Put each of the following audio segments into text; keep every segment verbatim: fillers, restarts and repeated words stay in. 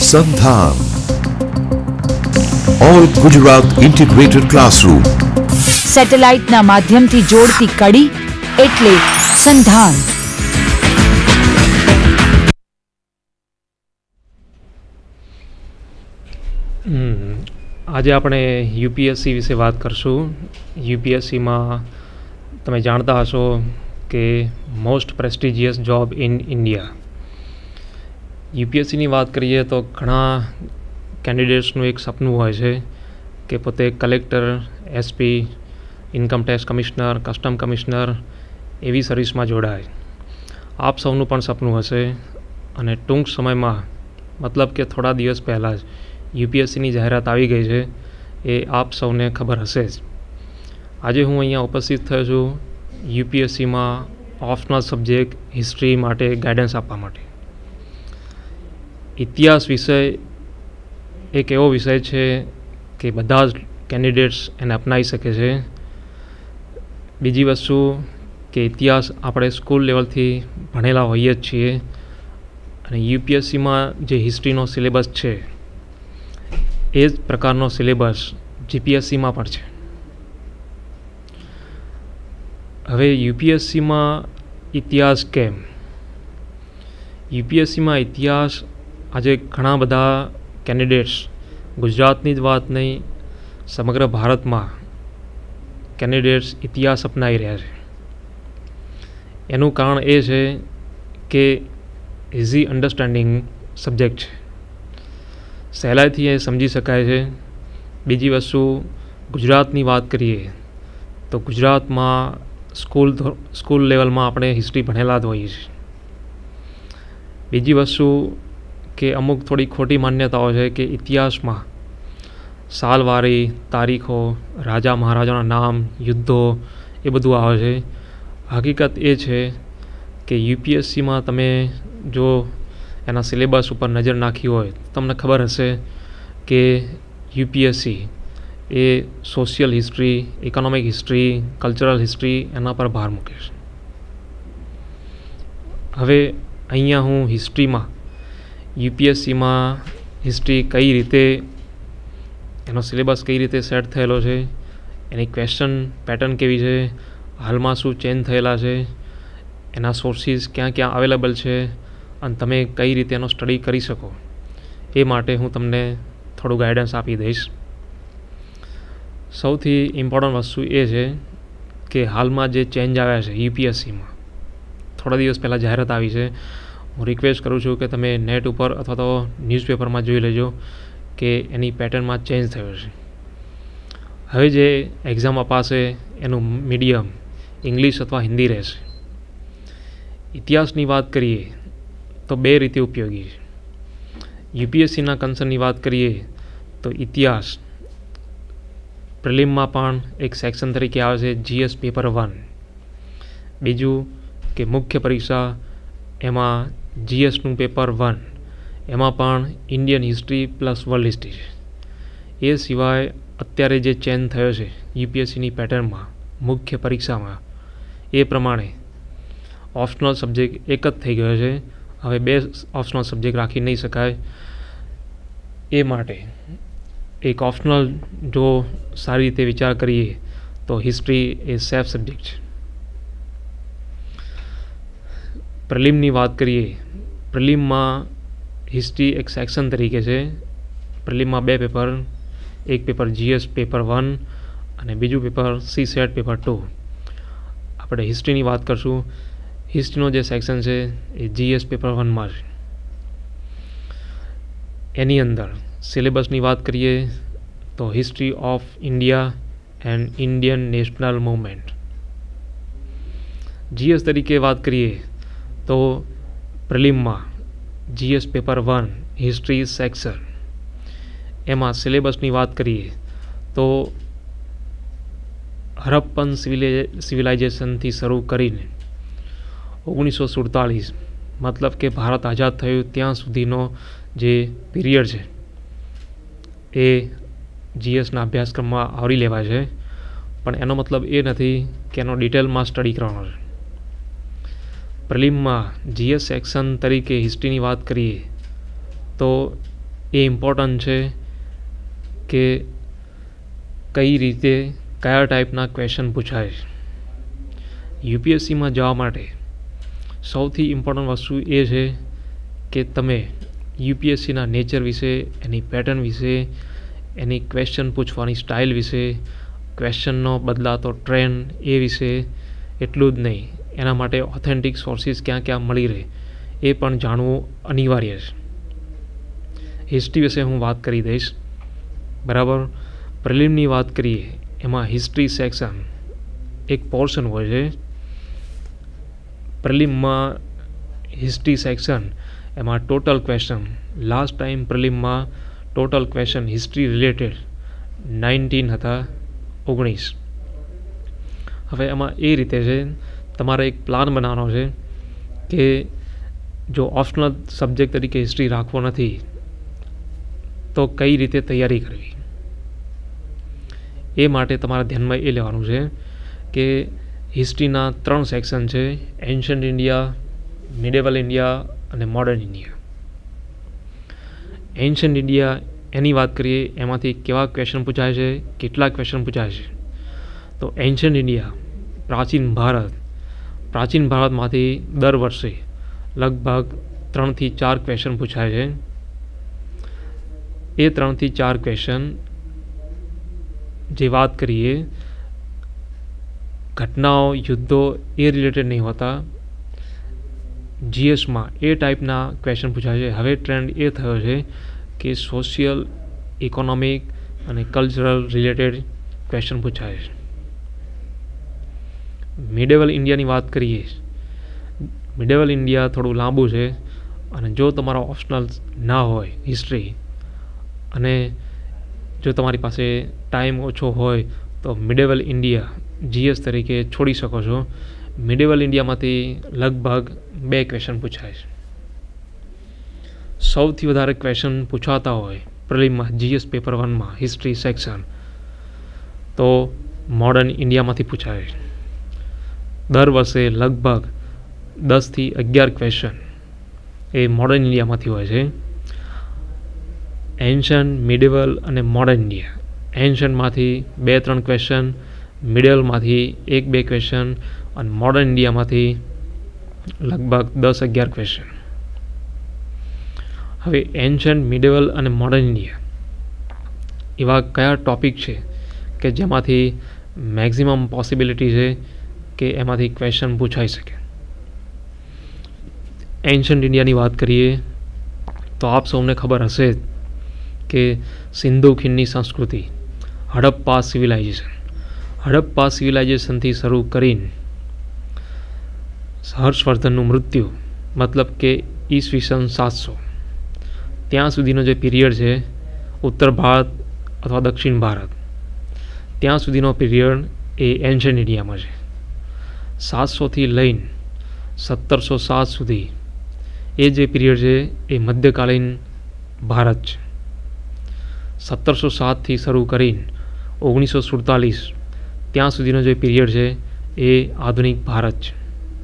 સંધાન all Gujarat integrated classroom. સેટેલાઇટના માધ્યમથી જોડતી કડી એટલે સંધાન. આજે આપણે યુપીએસસી વિશે વાત કરશું. યુપીએસસીમાં તમે જાણતા હશો કે most prestigious job in India. યુપીએસસીની વાત કરીએ તો ઘણા કેન્ડિડેટ્સનું એક સપનું હોય છે કે પોતે collector, SP, income tax commissioner, custom commissioner એવી સર્વિસમાં જોડાય. આપ સૌનું પણ સપનું હશે અને ટૂંક સમયમાં મતલબ કે થોડા દિવસ પહેલાં જ યુપીએસસીની જાહેરાત આવી ગઈ છે એ આપ સૌને ખબર હશે જ. આજે હું અહીંયા ઉપસ્થિત થયો છું યુપીએસસીમાં ઓપ્શનલ સબ્જેક્ટ હિસ્ટ્રી માટે ગાઈડન્સ આપવા માટે. ઇતિહાસ વિષય એક એવો વિષય છે કે બધા જ કેન્ડિડેટ્સ એને અપનાવી શકે છે. બીજી વસ્તુ કે ઇતિહાસ આપણે સ્કૂલ લેવલથી ભણેલા હોઈએ જ છીએ અને યુપીએસસીમાં જે હિસ્ટ્રીનો સિલેબસ છે એ જ પ્રકારનો સિલેબસ જીપીએસસીમાં પણ છે. હવે યુપીએસસીમાં ઇતિહાસ કેમ? યુપીએસસીમાં ઇતિહાસ આજે ઘણા બધા કેન્ડિડેટ્સ, ગુજરાતની જ વાત નહીં સમગ્ર ભારતમાં કેન્ડિડેટ્સ ઇતિહાસ અપનાવી રહ્યા છે. એનું કારણ એ છે કે ઇઝી અન્ડરસ્ટેન્ડિંગ સબ્જેક્ટ છે, સહેલાઈથી એ સમજી શકાય છે. બીજી વસ્તુ ગુજરાતની વાત કરીએ તો ગુજરાતમાં સ્કૂલ સ્કૂલ લેવલમાં આપણે હિસ્ટ્રી ભણેલા જ હોઈએ છીએ. બીજી વસ્તુ કે અમુક થોડી ખોટી માન્યતાઓ છે કે ઇતિહાસમાં સાલવારી, તારીખો, રાજા મહારાજાના નામ, યુદ્ધો એ બધું આવે છે. હકીકત એ છે કે યુપીએસસીમાં તમે જો એના સિલેબસ ઉપર નજર નાખી હોય તમને ખબર હશે કે યુપીએસસી એ social history, economic history, cultural history એના પર ભાર મૂકે છે. હવે અહીંયા હું હિસ્ટ્રીમાં યુપીએસસીમાં હિસ્ટ્રી કઈ રીતે, એનો સિલેબસ કઈ રીતે સેટ થયેલો છે, એની ક્વેશ્ચન પેટર્ન કેવી છે, હાલમાં શું ચેન્જ થયેલા છે, એના સોર્સિસ ક્યાં ક્યાં અવેલેબલ છે અને તમે કઈ રીતે એનો સ્ટડી કરી શકો એ માટે હું તમને થોડું ગાઈડન્સ આપી દઈશ. સૌથી ઇમ્પોર્ટન્ટ વસ્તુ એ છે કે હાલમાં જે ચેન્જ આવ્યા છે યુપીએસસીમાં, થોડા દિવસ પહેલાં જાહેરાત આવી છે. હું રિક્વેસ્ટ કરું છું કે તમે નેટ ઉપર અથવા તો ન્યૂઝપેપરમાં જોઈ લેજો કે એની પેટર્નમાં ચેન્જ થયો છે. હવે જે એક્ઝામ અપાશે એનું મીડિયમ ઇંગ્લિશ અથવા હિન્દી રહેશે. ઇતિહાસની વાત કરીએ તો બે રીતે ઉપયોગી છે. યુપીએસસીના કન્સર્નની વાત કરીએ તો ઇતિહાસ પ્રિલિમમાં પણ એક સેક્શન તરીકે આવે છે જીએસ પેપર વન. બીજું કે મુખ્ય પરીક્ષા એમાં જીએસનું પેપર વન, એમાં પણ Indian history plus world history છે. એ સિવાય અત્યારે જે ચેન્જ થયો છે યુપીએસસીની પેટર્નમાં મુખ્ય પરીક્ષામાં એ પ્રમાણે ઓપ્શનલ સબ્જેક્ટ એક જ થઈ ગયો છે. હવે બે ઓપ્શનલ સબ્જેક્ટ રાખી નહીં શકાય. એ માટે એક ઓપ્શનલ જો સારી રીતે વિચાર કરીએ તો હિસ્ટ્રી એ સેફ સબ્જેક્ટ છે. પ્રિલિમની વાત કરીએ, પ્રિલિમમાં હિસ્ટ્રી એક સેક્શન તરીકે છે. પ્રિલિમમાં બે પેપર, એક પેપર જીએસ પેપર વન અને બીજું paper C SAT paper two. આપણે હિસ્ટ્રીની વાત કરશું. હિસ્ટ્રીનો જે સેક્શન છે એ જીએસ પેપર વનમાં છે. એની અંદર સિલેબસની વાત કરીએ તો history of India and Indian national movement. GS તરીકે વાત કરીએ તો પ્રિલિમમાં GS paper one history section, એમાં સિલેબસની વાત કરીએ તો હરપ્પન સિવિલાઇઝેશનથી શરૂ કરીને ઓગણીસો સુડતાલીસ મતલબ કે ભારત આઝાદ થયું ત્યાં સુધીનો જે પીરિયડ છે એ જીએસના અભ્યાસક્રમમાં આવરી લેવાય છે. પણ એનો મતલબ એ નથી કે એનો ડિટેલમાં સ્ટડી કરવાનો છે. પ્રિલિમમાં જીએસ સેક્શન તરીકે હિસ્ટ્રીની વાત કરીએ તો એ ઇમ્પોર્ટન્ટ છે કે કઈ રીતે કયા ટાઈપના ક્વેશ્ચન પૂછાય છે. યુપીએસસીમાં જવા માટે સૌથી ઇમ્પોર્ટન્ટ વસ્તુ એ છે કે તમે યુપીએસસીના નેચર વિશે, એની પેટર્ન વિશે, એની ક્વેશ્ચન પૂછવાની સ્ટાઇલ વિશે, ક્વેશ્ચનનો બદલાતો ટ્રેન્ડ એ વિશે એટલું જ નહીં, એના માટે ઓથેન્ટિક સોર્સિસ ક્યાં ક્યાં મળી રહે એ પણ જાણવું અનિવાર્ય છે. હિસ્ટ્રી વિશે હું વાત કરી દઈશ. બરાબર. પ્રિલિમની વાત કરીએ એમાં હિસ્ટ્રી સેક્શન એક પોર્શન હોય છે. પ્રિલિમમાં હિસ્ટ્રી સેક્શન એમાં ટોટલ ક્વેશ્ચન, લાસ્ટ ટાઈમ પ્રિલિમમાં total question history related nineteen હતા, ઓગણીસ. હવે એમાં એ રીતે છે, તમારે એક પ્લાન બનાવવાનો છે કે જો ઓપ્શનલ સબ્જેક્ટ તરીકે હિસ્ટ્રી રાખવો નથી તો કઈ રીતે તૈયારી કરવી. એ માટે તમારા ધ્યાનમાં એ લેવાનું છે કે હિસ્ટ્રીના ત્રણ સેક્શન છે, એન્શન્ટ ઇન્ડિયા, મિડેવલ ઇન્ડિયા અને મોડર્ન ઇન્ડિયા. એન્શન્ટ ઇન્ડિયા એની વાત કરીએ એમાંથી કેવા ક્વેશ્ચન પૂછાય છે, કેટલા ક્વેશ્ચન પૂછાય છે. તો એન્શન્ટ ઇન્ડિયા પ્રાચીન ભારત, પ્રાચીન ભારતમાંથી દર વર્ષે લગભગ ત્રણથી ચાર ક્વેશ્ચન પૂછાય છે. એ ત્રણથી ચાર ક્વેશ્ચન જે વાત કરીએ ઘટનાઓ, યુદ્ધો એ રિલેટેડ નહીં હોતા. જીએસમાં એ ટાઈપના ક્વેશ્ચન પૂછાય છે. હવે ટ્રેન્ડ એ થયો છે કે સોશિયલ, ઇકોનોમિક અને કલ્ચરલ રિલેટેડ ક્વેશ્ચન પૂછાય છે. મિડેવલ ઇન્ડિયાની વાત કરીએ, મિડેવલ ઇન્ડિયા થોડું લાંબુ છે અને જો તમારા ઓપ્શનલ ના હોય હિસ્ટ્રી અને જો તમારી પાસે ટાઈમ ઓછો હોય તો મિડેવલ ઇન્ડિયા જીએસ તરીકે છોડી શકો છો. મિડેવલ ઇન્ડિયામાંથી લગભગ બે ક્વેશ્ચન પૂછાય છે. સૌથી વધારે ક્વેશ્ચન પૂછાતા હોય પ્રિલિમમાં જીએસ પેપર વનમાં હિસ્ટ્રી સેક્શન તો મોડર્ન ઇન્ડિયામાંથી પૂછાય છે. દર વર્ષે લગભગ દસથી અગિયાર ક્વેશ્ચન એ મોડર્ન ઇન્ડિયામાંથી હોય છે. એન્શન્ટ, મિડેવલ અને મોડર્ન ઇન્ડિયા. એન્શન્ટમાંથી બે ત્રણ ક્વેશ્ચન, મિડેવલમાંથી એક બે ક્વેશ્ચન અને મોડર્ન ઇન્ડિયામાંથી લગભગ દસ અગિયાર ક્વેશ્ચન. હવે એન્શન્ટ, મિડેવલ અને મોડર્ન ઇન્ડિયા એવા કયા ટોપિક છે કે જેમાંથી મેક્સિમમ પોસિબિલિટી છે કે એમાંથી ક્વેશ્ચન પૂછાઈ શકે. એન્શન્ટ ઇન્ડિયાની વાત કરીએ તો આપ સૌને ખબર હશે કે સિંધુ ખીણની સંસ્કૃતિ, હડપ્પા સિવિલાઇઝેશન, હડપ્પા સિવિલાઇઝેશનથી શરૂ કરીને હર્ષવર્ધનનું મૃત્યુ મતલબ કે ઈસવીસન સાતસો ત્યાં સુધીનો જે પીરિયડ છે, ઉત્તર ભારત અથવા દક્ષિણ ભારત ત્યાં સુધીનો પીરિયડ એ એન્શન્ટ ઇન્ડિયામાં છે. સાતસોથી લઈને સત્તરસો સાત સુધી એ જે પીરિયડ છે એ મધ્યકાલીન ભારત છે. સત્તરસો સાતથી શરૂ કરીને ઓગણીસો સુડતાલીસ ત્યાં સુધીનો જે પીરિયડ છે એ આધુનિક ભારત છે.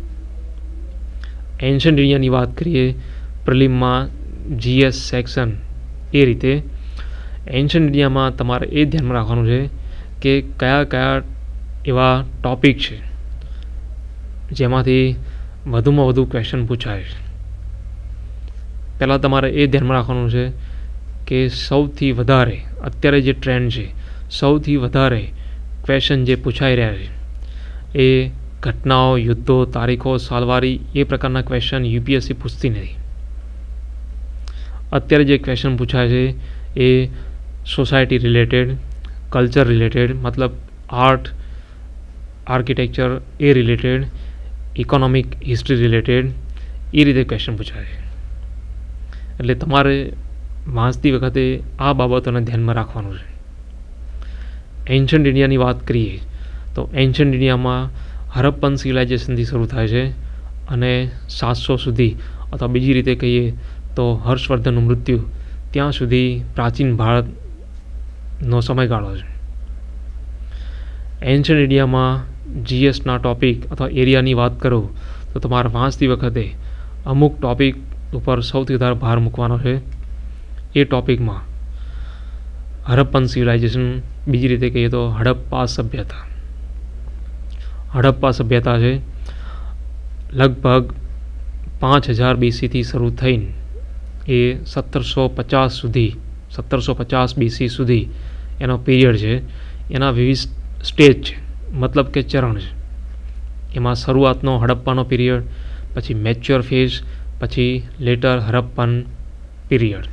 એન્શન્ટ ઇન્ડિયાની વાત કરીએ પ્રિલિમમાં જીએસ સેક્શન એ રીતે એન્શન્ટ ઇન્ડિયામાં તમારે એ ધ્યાનમાં રાખવાનું છે કે કયા કયા એવા ટોપિક છે જેમાંથી વધુમાં વધુ ક્વેશ્ચન પૂછાય છે. પહેલાં તમારે એ ધ્યાનમાં રાખવાનું છે કે સૌથી વધારે અત્યારે જે ટ્રેન્ડ છે, સૌથી વધારે ક્વેશ્ચન જે પૂછાઈ રહ્યા છે એ ઘટનાઓ, યુદ્ધો, તારીખો, સાલવારી એ પ્રકારના ક્વેશ્ચન યુપીએસસી પૂછતી નથી. અત્યારે જે ક્વેશ્ચન પૂછાય છે એ સોસાયટી રિલેટેડ, કલ્ચર રિલેટેડ મતલબ આર્ટ, આર્કિટેક્ચર એ રિલેટેડ, ઇકોનોમિક, હિસ્ટ્રી રિલેટેડ એ રીતે ક્વેશ્ચન પૂછાય છે. એટલે તમારે વાંચતી વખતે આ બાબતોને ધ્યાનમાં રાખવાનું છે. એન્શન્ટ ઇન્ડિયાની વાત કરીએ તો એન્શન્ટ ઇન્ડિયામાં હરપ્પન સિવિલાઇઝેશનથી શરૂ થાય છે અને સાતસો સુધી અથવા બીજી રીતે કહીએ તો હર્ષવર્ધનનું મૃત્યુ ત્યાં સુધી પ્રાચીન ભારતનો સમયગાળો છે. એન્શન્ટ ઇન્ડિયામાં જીએસના ટોપિક અથવા એરિયાની વાત કરું તો તમારે વાંચતી વખતે અમુક ટોપિક ઉપર સૌથી વધારે ભાર મૂકવાનો છે. એ ટોપિકમાં હડપ્પન સિવિલાઇઝેશન, બીજી રીતે કહીએ તો હડપ્પા સભ્યતા. હડપ્પા સભ્યતા છે લગભગ પાંચ હજાર બીસીથી શરૂ થઈને એ સત્તરસો પચાસ સુધી સત્તરસો પચાસ બીસી સુધી એનો પીરિયડ છે. એના વિવિધ સ્ટેજ છે, મતલબ કે ચરણ છે. એમાં શરૂઆતનો હડપ્પાનો પીરિયડ, પછી મેચ્યોર ફેઝ, પછી લેટર હડપ્પન પીરિયડ.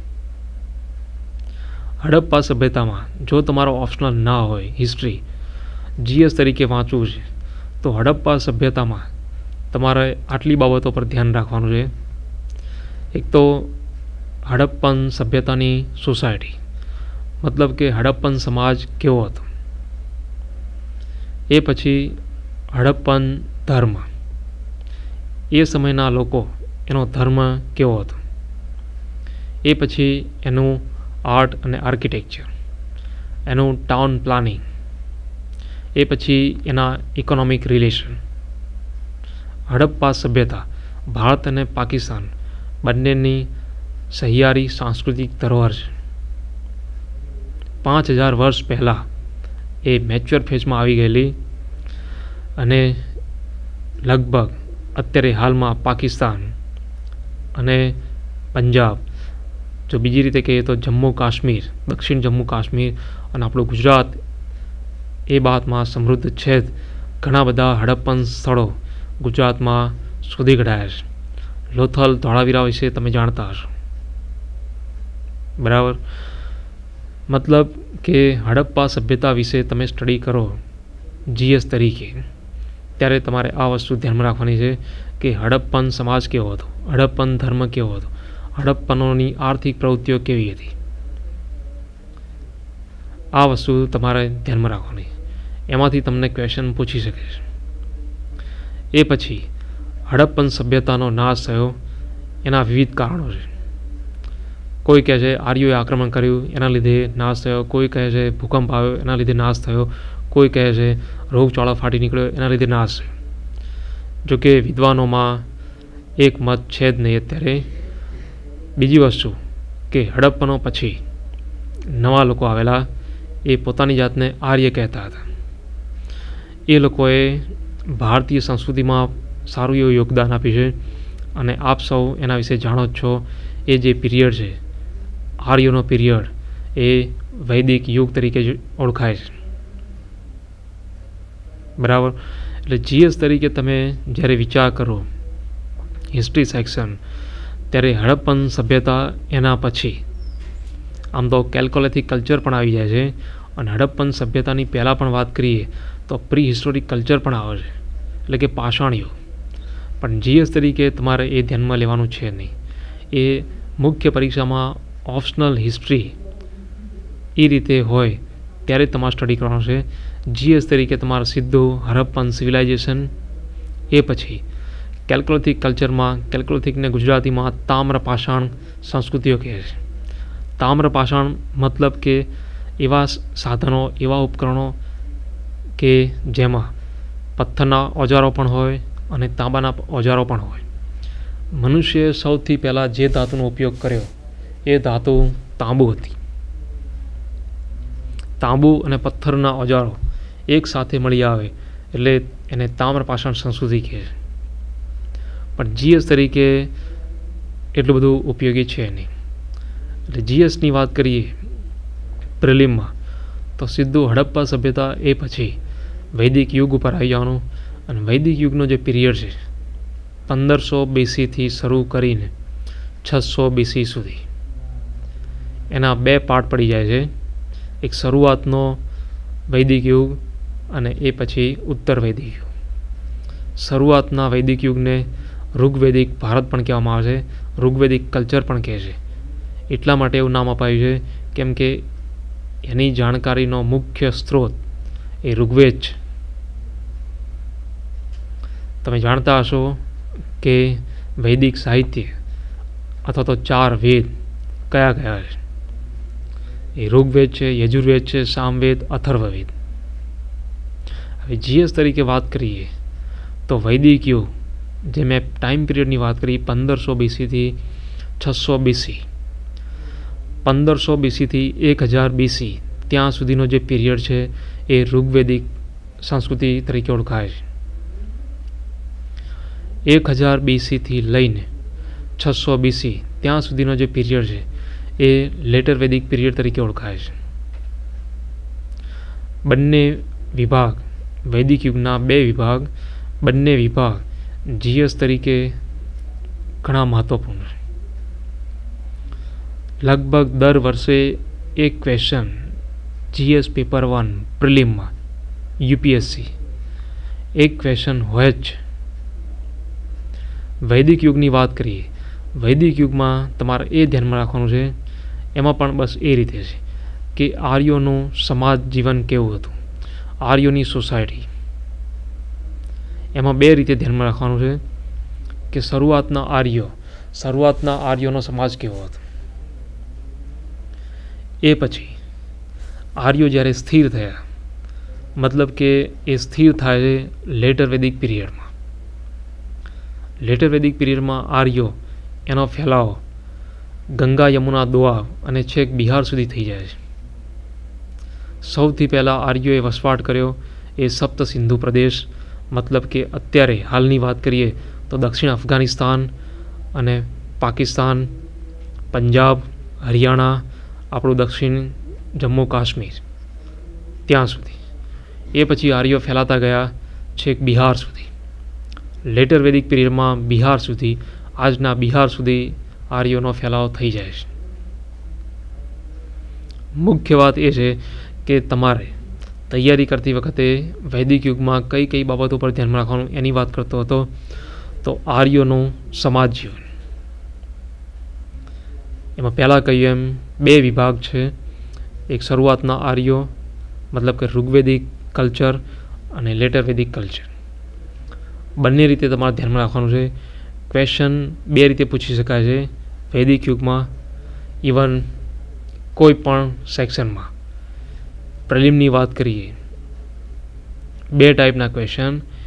હડપ્પા સભ્યતામાં જો તમારો ઓપ્શનલ ના હોય હિસ્ટ્રી, જીએસ તરીકે વાંચવું છે, તો હડપ્પા સભ્યતામાં તમારે આટલી બાબતો પર ધ્યાન રાખવાનું છે. એક તો હડપ્પન સભ્યતાની સોસાયટી, મતલબ કે હડપ્પન સમાજ કેવો હતો. એ પછી હડપ્પન ધર્મ, એ સમયના લોકો એનો ધર્મ કેવો હતો. એ પછી એનું આર્ટ અને આર્કિટેક્ચર, એનું ટાઉન પ્લાનિંગ, એ પછી એના ઇકોનોમિક રિલેશન. હડપ્પા સભ્યતા ભારત અને પાકિસ્તાન બંનેની સહિયારી સાંસ્કૃતિક ધરોહર છે. પાંચ હજાર વર્ષ પહેલાં એ મેચ્યોર ફેઝમાં આવી ગયેલી અને લગભગ અત્યારે હાલમાં પાકિસ્તાન અને પંજાબ, જો બીજી રીતે કહીએ તો જમ્મુ કાશ્મીર, દક્ષિણ જમ્મુ કાશ્મીર અને આપણું ગુજરાત એ બાબતમાં સમૃદ્ધ છે. ઘણા બધા હડપ્પન સ્થળો ગુજરાતમાં શોધી કઢાયા છે. લોથલ, ધોળાવીરા વિશે તમે જાણતા હશો, બરાબર. મતલબ કે હડપ્પા સભ્યતા વિશે તમે સ્ટડી કરો જીએસ તરીકે, ત્યારે તમારે આ વસ્તુ ધ્યાનમાં રાખવાની છે કે હડપ્પન સમાજ કેવો હતો, હડપ્પન ધર્મ કેવો હતો, હડપ્પનોની આર્થિક પ્રવૃત્તિઓ કેવી હતી. આ વસ્તુ તમારે ધ્યાનમાં રાખવાની. એમાંથી તમને ક્વેશ્ચન પૂછી શકે છે. એ પછી હડપ્પન સભ્યતાનો નાશ થયો, એના વિવિધ કારણો છે. કોઈ કહે છે આર્યોએ આક્રમણ કર્યું એના લીધે નાશ થયો, કોઈ કહે છે ભૂકંપ આવ્યો એના લીધે નાશ થયો, કોઈ કહે છે રોગચાળો ફાટી નીકળ્યો એના લીધે નાશ થયો. જોકે વિદ્વાનોમાં એક મત છે જ નહીં અત્યારે. બીજી વસ્તુ કે હડપ્પનો પછી નવા લોકો આવેલા, એ પોતાની જાતને આર્ય કહેતા હતા. એ લોકોએ ભારતીય સંસ્કૃતિમાં સારું એવું યોગદાન આપ્યું છે અને આપ સૌ એના વિશે જાણો જ છો. એ જે પીરિયડ છે આર્યનો પીરિયડ, એ વૈદિક યુગ તરીકે ઓળખાય છે, બરાબર. એટલે જીએસ તરીકે તમે જ્યારે વિચાર કરો હિસ્ટ્રી સેક્શન, ત્યારે હડપ્પન સભ્યતા એના પછી આમ તો કેલ્કોલેથિક કલ્ચર પણ આવી જાય છે. અને હડપ્પન સભ્યતાની પહેલાં પણ વાત કરીએ તો પ્રી હિસ્ટોરિક કલ્ચર પણ આવે છે, એટલે કે પાષાણ યુગ. પણ જીએસ તરીકે તમારે એ ધ્યાનમાં લેવાનું છે નહીં. એ મુખ્ય પરીક્ષામાં ઓપ્શનલ હિસ્ટ્રી એ રીતે હોય ત્યારે તમારે સ્ટડી કરવાનું છે. જીએસ તરીકે તમારે સીધું હડપ્પન સિવિલાઇઝેશન, એ પછી કેલ્કોલિથિક કલ્ચરમાં, કેલ્કોલિથિકને ગુજરાતીમાં તામ્ર પાષાણ સંસ્કૃતિઓ કહે છે. તામ્ર પાષાણ મતલબ કે એવા સાધનો, એવા ઉપકરણો કે જેમાં પથ્થરના ઓજારો પણ હોય અને તાંબાના ઓજારો પણ હોય. મનુષ્યએ સૌથી પહેલાં જે ધાતુનો ઉપયોગ કર્યો એ ધાતુ તાંબુ હતી. તાંબુ અને પથ્થરના ઓજારો એક સાથે મળી આવે એટલે એને તામ્ર પાષાણ સંસ્કૃતિ કહે છે. પણ જીએસ તરીકે એટલું બધું ઉપયોગી છે નહીં. એટલે જીએસની વાત કરીએ પ્રિલિમમાં તો સીધું હડપ્પા સભ્યતા, એ પછી વૈદિક યુગ ઉપર આવી જવાનું. અને વૈદિક યુગનો જે પીરિયડ છે પંદરસો બીસીથી શરૂ કરીને છસો બીસી સુધી, એના બે પાર્ટ પડી જાય છે. એક શરૂઆતનો વૈદિક યુગ અને એ પછી ઉત્તર વૈદિક યુગ. શરૂઆતના વૈદિક યુગને ઋગ્વેદિક ભારત પણ કહેવામાં આવે છે, ઋગ્વેદિક કલ્ચર પણ કહે છે. એટલા માટે એવું નામ અપાયું છે કેમ કે એની જાણકારીનો મુખ્ય સ્ત્રોત એ ઋગ્વેદ છે. તમે જાણતા હશો કે વૈદિક સાહિત્ય અથવા તો ચાર વેદ કયા કયા છે? એ ઋગ્વેદ છે, યજુર્વેદ છે, સામવેદ, અથર્વવેદ. હવે જીએસ તરીકે વાત કરીએ તો વૈદિક યુગ, જે મેં ટાઈમ પીરિયડની વાત કરી પંદરસો બીસીથી છસો બીસી, પંદરસો બીસીથી એક હજાર બીસી ત્યાં સુધીનો જે પીરિયડ છે એ ઋગ્વેદિક સંસ્કૃતિ તરીકે ઓળખાય છે. એક હજાર બીસીથી લઈને છસો બીસી ત્યાં સુધીનો જે પીરિયડ છે એ લેટર વેદિક પીરિયડ તરીકે ઓળખાય છે. બંને વિભાગ, વૈદિક યુગના બે વિભાગ, બંને વિભાગ જીએસ તરીકે ઘણા મહત્વપૂર્ણ છે. લગભગ દર વર્ષે એક ક્વેશ્ચન જીએસ પેપર વન પ્રિલિમમાં યુપીએસસી એક ક્વેશ્ચન હોય જ. વૈદિક યુગની વાત કરીએ, વૈદિક યુગમાં તમારે એ ધ્યાનમાં રાખવાનું છે, એમાં પણ બસ એ રીતે છે કે આર્યોનું સમાજ જીવન કેવું હતું, આર્યોની સોસાયટી. એમાં બે રીતે ધ્યાનમાં રાખવાનું છે કે શરૂઆતના આર્યો શરૂઆતના આર્યોનો સમાજ કેવો હતો, એ પછી આર્યો જ્યારે સ્થિર થયા, મતલબ કે એ સ્થિર થાય છે લેટર વેદિક પીરિયડમાં. લેટર વેદિક પીરિયડમાં આર્યો એનો ફેલાવો ગંગા, યમુના, દોઆબ અને છેક બિહાર સુધી થઈ જાય છે. સૌથી પહેલાં આર્યોએ વસવાટ કર્યો એ સપ્ત સિંધુ પ્રદેશ, મતલબ કે અત્યારે હાલની વાત કરીએ તો દક્ષિણ અફઘાનિસ્તાન અને પાકિસ્તાન, પંજાબ, હરિયાણા, આપણું દક્ષિણ જમ્મુ કાશ્મીર ત્યાં સુધી. એ પછી આર્યો ફેલાતા ગયા છેક બિહાર સુધી. લેટર વેદિક પીરિયડમાં બિહાર સુધી, આજના બિહાર સુધી આર્યોનો ફેલાવો થઈ જાય છે. મુખ્ય વાત એ છે કે તમારે તૈયારી કરતી વખતે વૈદિક યુગમાં કઈ કઈ બાબતો પર ધ્યાન રાખવાનું એની વાત કરતો હતો. તો આર્યોનું સમાજ જીવન, એમાં પહેલાં કહ્યું એમ બે વિભાગ છે. એક શરૂઆતના આર્યો, મતલબ કે ઋગ્વેદિક કલ્ચર, અને લેટર વેદિક કલ્ચર. બંને રીતે તમારે ધ્યાનમાં રાખવાનું છે. ક્વેશ્ચન બે રીતે પૂછી શકાય છે વૈદિક યુગમાં. ઇવન કોઈ પણ સેક્શનમાં પ્રિલિમની વાત કરીએ, બે ટાઈપના ક્વેશ્ચન